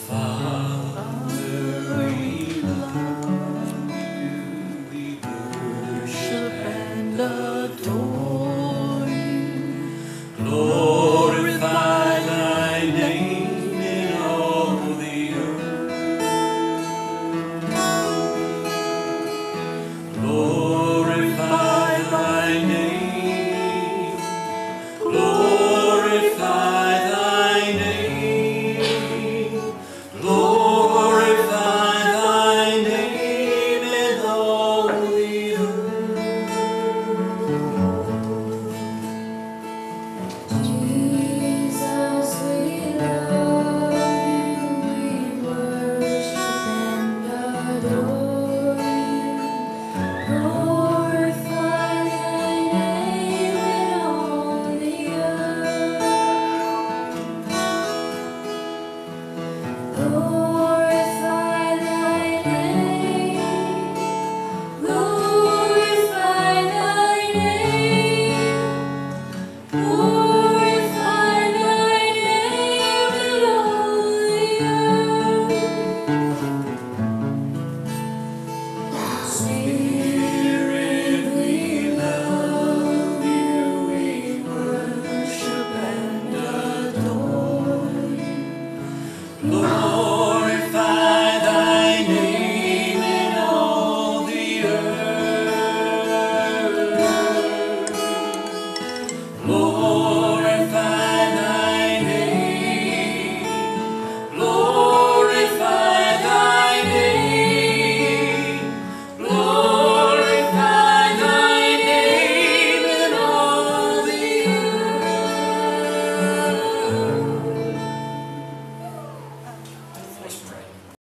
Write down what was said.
Father, we love you, we worship and adore you. Glorify thy name in all the earth. Glorify thy name. Glorify thy name. Glorify thy name in all the earth. Jesus, we love you, we worship and adore you. Glorify thy name in all the earth. Glorify thy name. Glorify thy name. Glorify thy name in all the earth. Spirit, we love you, we worship and adore you.